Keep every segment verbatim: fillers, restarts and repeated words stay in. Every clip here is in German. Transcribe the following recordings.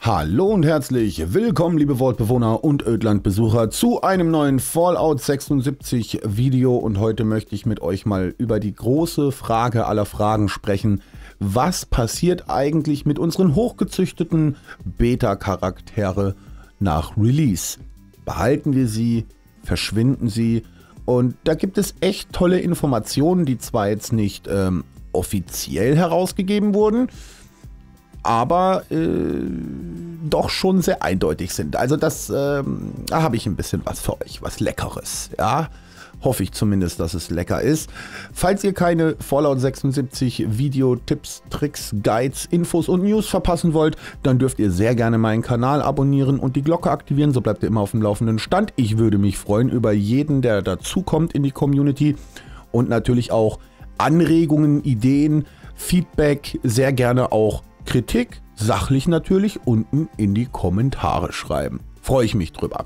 Hallo und herzlich willkommen, liebe Wortbewohner und Ödland-Besucher, zu einem neuen Fallout sechsundsiebzig Video. Und heute möchte ich mit euch mal über die große Frage aller Fragen sprechen. Was passiert eigentlich mit unseren hochgezüchteten Beta-Charaktere nach Release? Behalten wir sie? Verschwinden sie? Und da gibt es echt tolle Informationen, die zwar jetzt nicht ähm, offiziell herausgegeben wurden, aber äh, doch schon sehr eindeutig sind. Also das, ähm, da habe ich ein bisschen was für euch, was Leckeres, ja. Hoffe ich zumindest, dass es lecker ist. Falls ihr keine Fallout sechsundsiebzig Video, Tipps, Tricks, Guides, Infos und News verpassen wollt, dann dürft ihr sehr gerne meinen Kanal abonnieren und die Glocke aktivieren, so bleibt ihr immer auf dem laufenden Stand. Ich würde mich freuen über jeden, der dazukommt in die Community, und natürlich auch Anregungen, Ideen, Feedback, sehr gerne auch Kritik, sachlich natürlich, unten in die Kommentare schreiben. Freue ich mich drüber.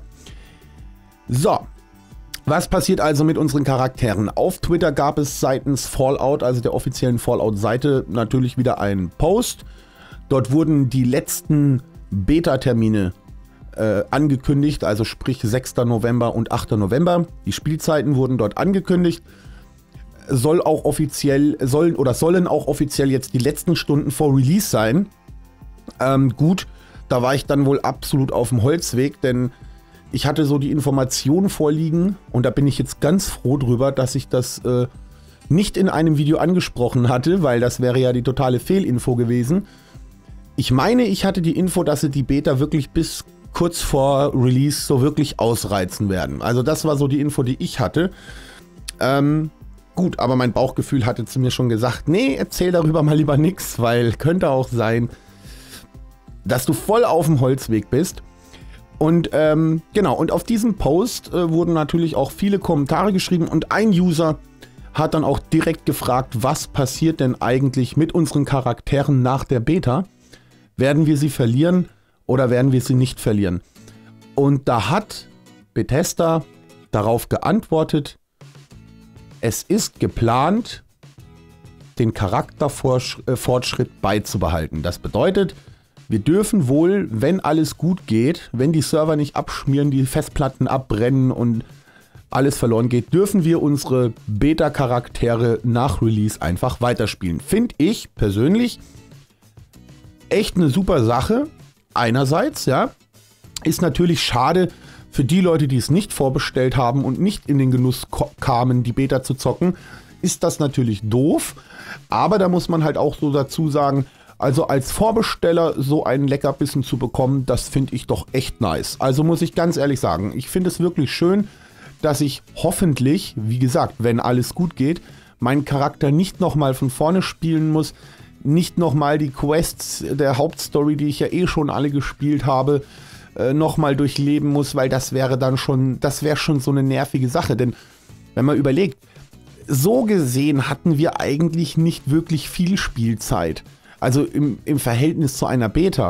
So, was passiert also mit unseren Charakteren? Auf Twitter gab es seitens Fallout, also der offiziellen Fallout-Seite, natürlich wieder einen Post. Dort wurden die letzten Beta-Termine äh, angekündigt, also sprich sechster November und achter November. Die Spielzeiten wurden dort angekündigt. Soll auch offiziell, sollen oder sollen auch offiziell jetzt die letzten Stunden vor Release sein. Ähm, gut, da war ich dann wohl absolut auf dem Holzweg, denn ich hatte so die Informationen vorliegen und da bin ich jetzt ganz froh drüber, dass ich das äh, nicht in einem Video angesprochen hatte, weil das wäre ja die totale Fehlinfo gewesen. Ich meine, ich hatte die Info, dass sie die Beta wirklich bis kurz vor Release so wirklich ausreizen werden. Also das war so die Info, die ich hatte. Ähm... Gut, aber mein Bauchgefühl hatte zu mir schon gesagt, nee, erzähl darüber mal lieber nichts, weil könnte auch sein, dass du voll auf dem Holzweg bist. Und ähm, genau, und auf diesem Post äh, wurden natürlich auch viele Kommentare geschrieben und ein User hat dann auch direkt gefragt, was passiert denn eigentlich mit unseren Charakteren nach der Beta? Werden wir sie verlieren oder werden wir sie nicht verlieren? Und da hat Bethesda darauf geantwortet: Es ist geplant, den Charakterfortschritt beizubehalten. Das bedeutet, wir dürfen wohl, wenn alles gut geht, wenn die Server nicht abschmieren, die Festplatten abbrennen und alles verloren geht, dürfen wir unsere Beta-Charaktere nach Release einfach weiterspielen. Finde ich persönlich echt eine super Sache. Einerseits, ja, ist natürlich schade für die Leute, die es nicht vorbestellt haben und nicht in den Genuss kamen, die Beta zu zocken, ist das natürlich doof. Aber da muss man halt auch so dazu sagen, also als Vorbesteller so einen Leckerbissen zu bekommen, das finde ich doch echt nice. Also muss ich ganz ehrlich sagen, ich finde es wirklich schön, dass ich hoffentlich, wie gesagt, wenn alles gut geht, meinen Charakter nicht nochmal von vorne spielen muss, nicht nochmal die Quests der Hauptstory, die ich ja eh schon alle gespielt habe, nochmal durchleben muss, weil das wäre dann schon, das wäre schon so eine nervige Sache. Denn wenn man überlegt, so gesehen hatten wir eigentlich nicht wirklich viel Spielzeit. Also im, im Verhältnis zu einer Beta.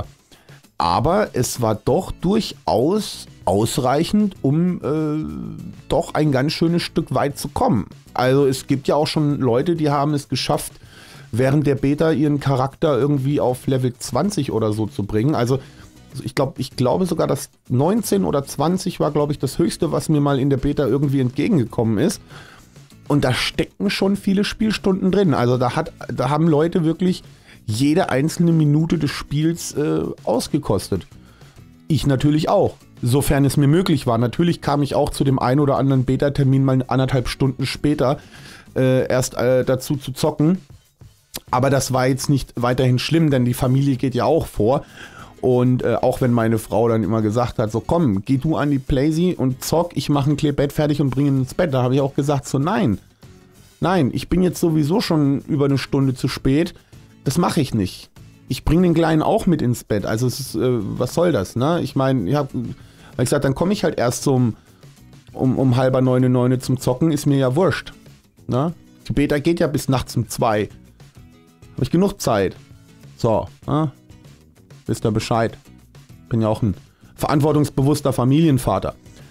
Aber es war doch durchaus ausreichend, um äh, doch ein ganz schönes Stück weit zu kommen. Also es gibt ja auch schon Leute, die haben es geschafft, während der Beta ihren Charakter irgendwie auf Level zwanzig oder so zu bringen. Also Ich glaube, ich glaube sogar, dass neunzehn oder zwanzig war, glaube ich, das Höchste, was mir mal in der Beta irgendwie entgegengekommen ist. Und da stecken schon viele Spielstunden drin. Also da, hat, da haben Leute wirklich jede einzelne Minute des Spiels äh, ausgekostet. Ich natürlich auch, sofern es mir möglich war. Natürlich kam ich auch zu dem einen oder anderen Beta-Termin mal anderthalb Stunden später äh, erst äh, dazu zu zocken. Aber das war jetzt nicht weiterhin schlimm, denn die Familie geht ja auch vor. Und äh, auch wenn meine Frau dann immer gesagt hat, so komm, geh du an die Playsee und zock, ich mache ein Klebett fertig und bringe ihn ins Bett. Da habe ich auch gesagt, so nein, nein, ich bin jetzt sowieso schon über eine Stunde zu spät. Das mache ich nicht. Ich bringe den Kleinen auch mit ins Bett. Also es ist, äh, was soll das, ne? Ich meine, ich habe gesagt, dann komme ich halt erst so um, um, um halber neune, neune zum Zocken, ist mir ja wurscht. Ne? Die Beta geht ja bis nachts um zwei. Habe ich genug Zeit. So, ne? Wisst ihr Bescheid. Bin ja auch ein verantwortungsbewusster Familienvater.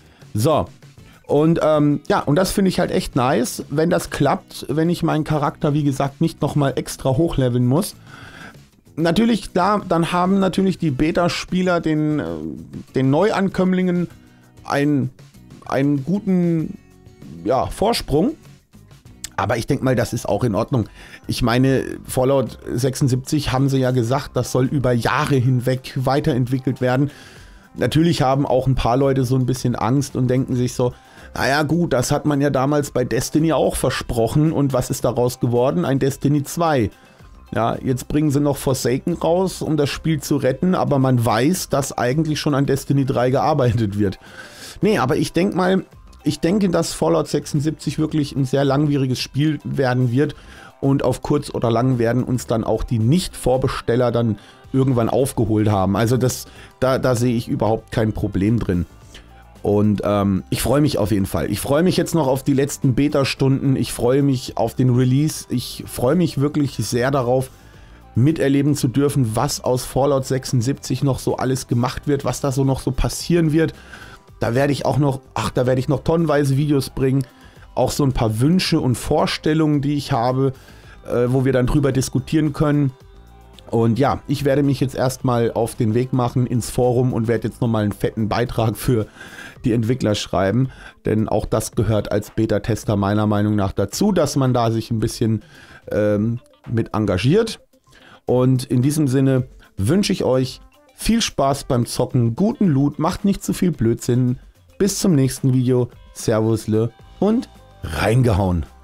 So. Und ähm, ja, und das finde ich halt echt nice, wenn das klappt, wenn ich meinen Charakter, wie gesagt, nicht nochmal extra hochleveln muss. natürlich, da, dann haben natürlich die Beta-Spieler den, den Neuankömmlingen einen, einen guten ja, Vorsprung. Aber ich denke mal, das ist auch in Ordnung. Ich meine, Fallout sechsundsiebzig haben sie ja gesagt, das soll über Jahre hinweg weiterentwickelt werden. Natürlich haben auch ein paar Leute so ein bisschen Angst und denken sich so, naja gut, das hat man ja damals bei Destiny auch versprochen und was ist daraus geworden? Ein Destiny zwei. Ja, jetzt bringen sie noch Forsaken raus, um das Spiel zu retten, aber man weiß, dass eigentlich schon an Destiny drei gearbeitet wird. Nee, aber ich denke mal, ich denke, dass Fallout sechsundsiebzig wirklich ein sehr langwieriges Spiel werden wird und auf kurz oder lang werden uns dann auch die Nicht-Vorbesteller dann irgendwann aufgeholt haben. Also das, da, da sehe ich überhaupt kein Problem drin. Und ähm, ich freue mich auf jeden Fall. Ich freue mich jetzt noch auf die letzten Beta-Stunden. Ich freue mich auf den Release. Ich freue mich wirklich sehr darauf, miterleben zu dürfen, was aus Fallout sechsundsiebzig noch so alles gemacht wird, was da so noch so passieren wird. Da werde ich auch noch, ach, da werde ich noch tonnenweise Videos bringen. Auch so ein paar Wünsche und Vorstellungen, die ich habe, äh, wo wir dann drüber diskutieren können. Und ja, ich werde mich jetzt erstmal auf den Weg machen ins Forum und werde jetzt nochmal einen fetten Beitrag für die Entwickler schreiben. Denn auch das gehört als Beta-Tester meiner Meinung nach dazu, dass man da sich ein bisschen ähm, mit engagiert. Und in diesem Sinne wünsche ich euch viel Spaß beim Zocken, guten Loot, macht nicht zu viel Blödsinn. Bis zum nächsten Video. Servusle und reingehauen.